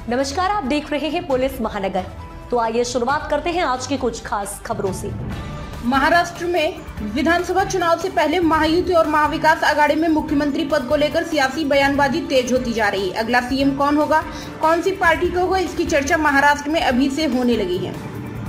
नमस्कार, आप देख रहे हैं पुलिस महानगर। तो आइए शुरुआत करते हैं आज की कुछ खास खबरों से। महाराष्ट्र में विधानसभा चुनाव से पहले महायुति और महाविकास आघाड़ी में मुख्यमंत्री पद को लेकर सियासी बयानबाजी तेज होती जा रही है। अगला सीएम कौन होगा, कौन सी पार्टी का होगा, इसकी चर्चा महाराष्ट्र में अभी से होने लगी है।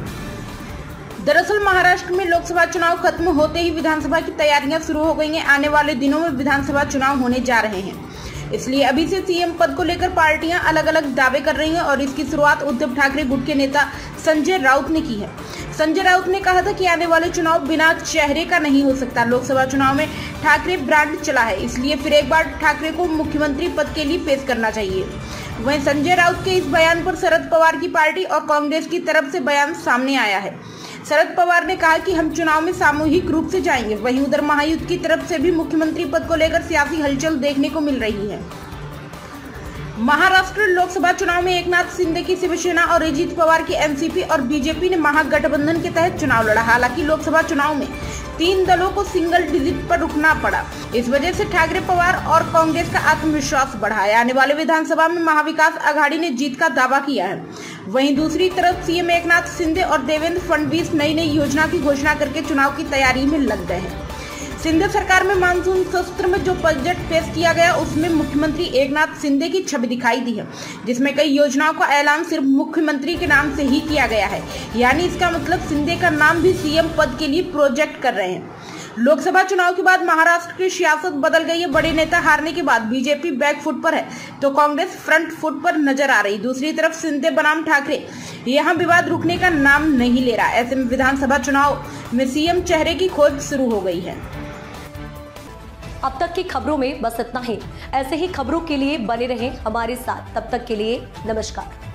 दरअसल महाराष्ट्र में लोकसभा चुनाव खत्म होते ही विधानसभा की तैयारियां शुरू हो गई हैं। आने वाले दिनों में विधानसभा चुनाव होने जा रहे हैं, इसलिए अभी से सीएम पद को लेकर पार्टियां अलग अलग दावे कर रही हैं और इसकी शुरुआत उद्धव ठाकरे गुट के नेता संजय राउत ने की है। संजय राउत ने कहा था कि आने वाले चुनाव बिना चेहरे का नहीं हो सकता। लोकसभा चुनाव में ठाकरे ब्रांड चला है, इसलिए फिर एक बार ठाकरे को मुख्यमंत्री पद के लिए पेश करना चाहिए। वहीं संजय राउत के इस बयान पर शरद पवार की पार्टी और कांग्रेस की तरफ से बयान सामने आया है। शरद पवार ने कहा कि हम चुनाव में सामूहिक रूप से जाएंगे। वहीं उधर महायुति की तरफ से भी मुख्यमंत्री पद को लेकर सियासी हलचल देखने को मिल रही है। महाराष्ट्र लोकसभा चुनाव में एकनाथ शिंदे की शिवसेना और अजित पवार की एनसीपी और बीजेपी ने महागठबंधन के तहत चुनाव लड़ा। हालांकि लोकसभा चुनाव में 3 दलों को सिंगल डिजिट पर रुकना पड़ा। इस वजह से ठाकरे पवार और कांग्रेस का आत्मविश्वास बढ़ा है। आने वाले विधानसभा में महाविकास आघाड़ी ने जीत का दावा किया है। वहीं दूसरी तरफ सीएम एकनाथ शिंदे और देवेंद्र फडणवीस नई नई योजना की घोषणा करके चुनाव की तैयारी में लग गए हैं। शिंदे सरकार में मानसून सत्र में जो बजट पेश किया गया उसमें मुख्यमंत्री एकनाथ शिंदे की छवि दिखाई दी है, जिसमें कई योजनाओं का ऐलान सिर्फ मुख्यमंत्री के नाम से ही किया गया है। यानी इसका मतलब शिंदे का नाम भी सीएम पद के लिए प्रोजेक्ट कर रहे हैं। लोकसभा चुनाव के बाद महाराष्ट्र की सियासत बदल गई है। बड़े नेता हारने के बाद बीजेपी बैक फुट पर है तो कांग्रेस फ्रंट फुट पर नजर आ रही। दूसरी तरफ शिंदे बनाम ठाकरे यहाँ विवाद रुकने का नाम नहीं ले रहा। ऐसे में विधानसभा चुनाव में सीएम चेहरे की खोज शुरू हो गई है। अब तक की खबरों में बस इतना ही। ऐसे ही खबरों के लिए बने रहें हमारे साथ। तब तक के लिए नमस्कार।